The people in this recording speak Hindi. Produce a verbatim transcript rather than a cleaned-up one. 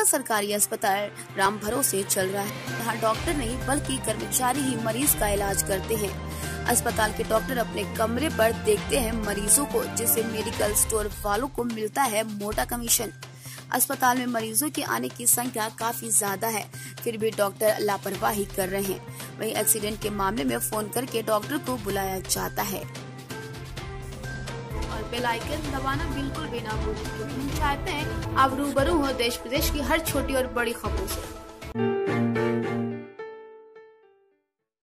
सरकारी अस्पताल राम भरोसे चल रहा है। यहाँ डॉक्टर नहीं बल्कि कर्मचारी ही मरीज का इलाज करते हैं। अस्पताल के डॉक्टर अपने कमरे पर देखते हैं मरीजों को, जिससे मेडिकल स्टोर वालों को मिलता है मोटा कमीशन। अस्पताल में मरीजों के आने की संख्या काफी ज्यादा है, फिर भी डॉक्टर लापरवाही कर रहे हैं। वहीं एक्सीडेंट के मामले में फोन करके डॉक्टर को बुलाया जाता है। और बेल आइकन दबाना बिल्कुल भी ना भूलें, क्योंकि हम चाहते हैं आप रूबरू हो देश प्रदेश की हर छोटी और बड़ी खबरों से।